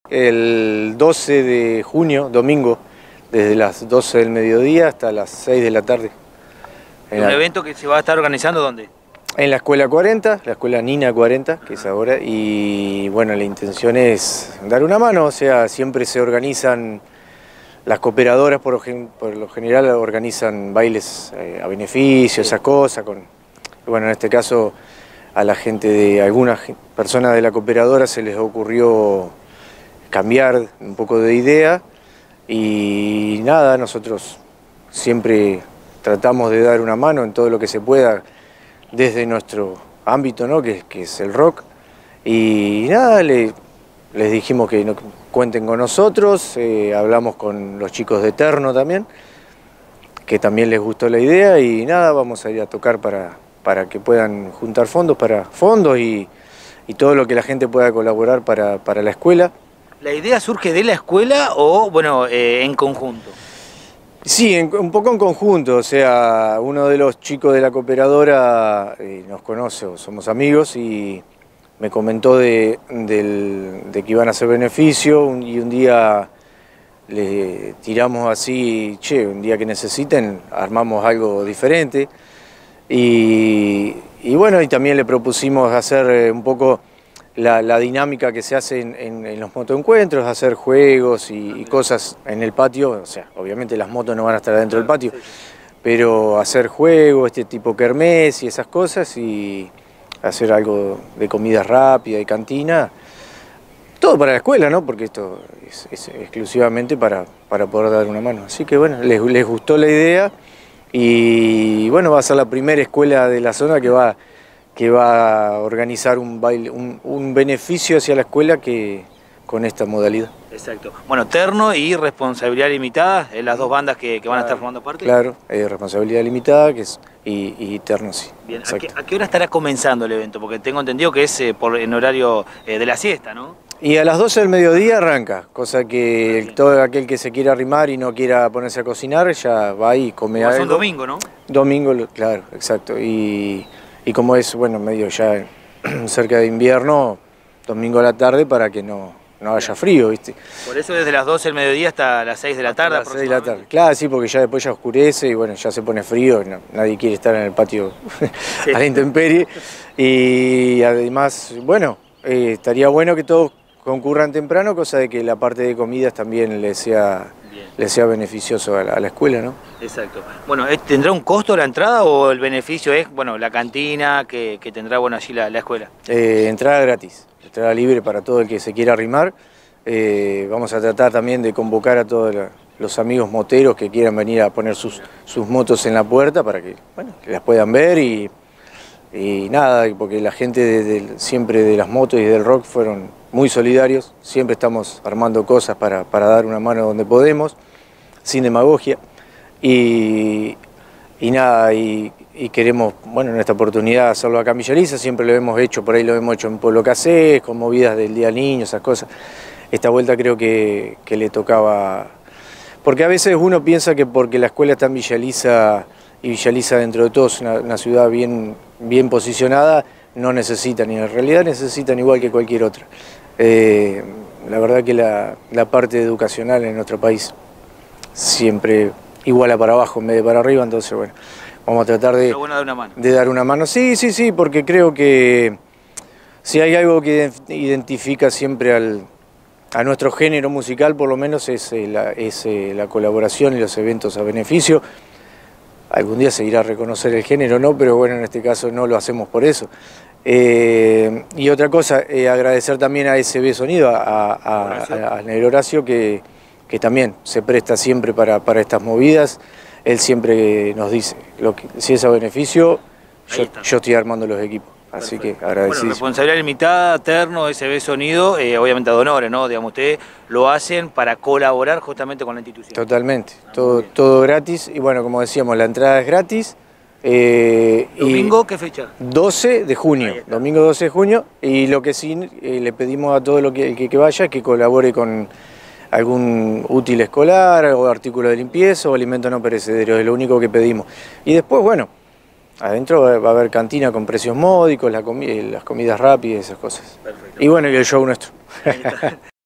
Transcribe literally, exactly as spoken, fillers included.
El doce de junio, domingo, desde las doce del mediodía hasta las seis de la tarde. ¿Un la... evento que se va a estar organizando dónde? En la Escuela cuarenta, la Escuela Nina cuarenta, que es ahora, y bueno, la intención es dar una mano, o sea, siempre se organizan, las cooperadoras por, por lo general organizan bailes eh, a beneficio, esas cosas, con, bueno, en este caso a la gente de algunas personas de la cooperadora se les ocurrió cambiar un poco de idea y nada, nosotros siempre tratamos de dar una mano en todo lo que se pueda desde nuestro ámbito, ¿no? que, que es el rock, y nada, le, les dijimos que no, cuenten con nosotros, eh, hablamos con los chicos de Terno también, que también les gustó la idea, y nada, vamos a ir a tocar para, para que puedan juntar fondos para fondos y, y todo lo que la gente pueda colaborar para, para la escuela. ¿La idea surge de la escuela o, bueno, eh, en conjunto? Sí, en, un poco en conjunto, o sea, uno de los chicos de la cooperadora eh, nos conoce, o somos amigos, y me comentó de, del, de que iban a hacer beneficio, un, y un día le tiramos así, che, un día que necesiten, armamos algo diferente, y, y bueno, y también le propusimos hacer un poco La, la dinámica que se hace en, en, en los motoencuentros, hacer juegos y, y cosas en el patio, o sea, obviamente las motos no van a estar dentro del patio, pero hacer juegos, este tipo kermés y esas cosas, y hacer algo de comida rápida y cantina, todo para la escuela, ¿no? Porque esto es, es exclusivamente para, para poder dar una mano. Así que bueno, les, les gustó la idea y bueno, va a ser la primera escuela de la zona que va que va a organizar un, baile, un, un beneficio hacia la escuela que, con esta modalidad. Exacto. Bueno, Terno y Responsabilidad Limitada, las dos bandas que, que van a estar formando parte. Claro, eh, Responsabilidad Limitada que es, y, y Terno, sí. Bien, ¿a qué, ¿a qué hora estará comenzando el evento? Porque tengo entendido que es eh, por, en horario eh, de la siesta, ¿no? Y a las doce del mediodía arranca, cosa que el, todo aquel que se quiera arrimar y no quiera ponerse a cocinar, ya va y come algo. Es un domingo, ¿no? Domingo, claro, exacto. Y, Y como es, bueno, medio ya cerca de invierno, domingo a la tarde para que no, no haya frío, ¿viste? Por eso desde las doce del mediodía hasta las seis de la tarde. Hasta las seis de la tarde. Claro, sí, porque ya después ya oscurece y bueno, ya se pone frío, no, nadie quiere estar en el patio sí. a la intemperie. Y además, bueno, eh, estaría bueno que todos concurran temprano, cosa de que la parte de comidas también le sea... le sea beneficioso a la, a la escuela, ¿no? Exacto. Bueno, ¿tendrá un costo la entrada o el beneficio es, bueno, la cantina que, que tendrá, bueno, allí la, la escuela? Eh, entrada gratis, entrada libre para todo el que se quiera arrimar. Eh, vamos a tratar también de convocar a todos la, los amigos moteros que quieran venir a poner sus, sus motos en la puerta para que, bueno, que las puedan ver y, y nada, porque la gente de, de, siempre de las motos y del rock fueron muy solidarios, siempre estamos armando cosas para, para dar una mano donde podemos, sin demagogia, y, y nada, y, y queremos, bueno, en esta oportunidad hacerlo acá en Villa Elisa, siempre lo hemos hecho, por ahí lo hemos hecho en Pueblo Casés, con movidas del Día del Niño, esas cosas. Esta vuelta creo que, que le tocaba, porque a veces uno piensa que porque la escuela está en Villa Elisa, y Villa Elisa dentro de todo es una, una ciudad bien, bien posicionada, no necesitan, y en realidad necesitan igual que cualquier otra. Eh, la verdad que la, la parte educacional en nuestro país siempre iguala para abajo en vez de para arriba, entonces bueno, vamos a tratar de, bueno, dar una mano. de dar una mano. Sí, sí, sí, porque creo que si hay algo que identifica siempre al, a nuestro género musical, por lo menos es, la, es la colaboración y los eventos a beneficio. Algún día se irá a reconocer el género, ¿no? Pero bueno, en este caso no lo hacemos por eso. Eh, y otra cosa, eh, agradecer también a S B Sonido, a, a, a, a Negro Horacio, que, que también se presta siempre para, para estas movidas. Él siempre nos dice, lo que, si es a beneficio, yo, yo estoy armando los equipos. Así Perfecto. que agradecido. Bueno, Responsabilidad Limitada, Terno, S B Sonido, eh, obviamente ad honores, ¿no? Digamos, ustedes lo hacen para colaborar justamente con la institución. Totalmente, ah, todo, todo gratis. Y bueno, como decíamos, la entrada es gratis. Eh, ¿Domingo y qué fecha? doce de junio, domingo doce de junio. Y lo que sí eh, le pedimos a todo lo que, el que, que vaya, que colabore con algún útil escolar, o artículo de limpieza, o alimento no perecedero, es lo único que pedimos. Y después, bueno, adentro va a haber cantina con precios módicos, la comi las comidas rápidas, esas cosas. Perfecto. Y bueno, y el show nuestro.